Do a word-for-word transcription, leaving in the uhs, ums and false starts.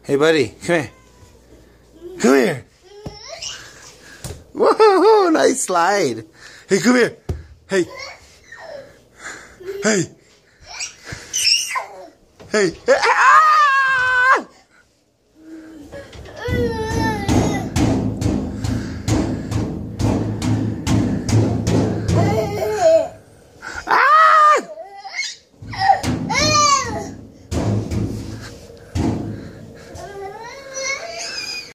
Hey, buddy, come here. Come here. Whoa, nice slide. Hey, come here. Hey. Hey. Hey. Ah!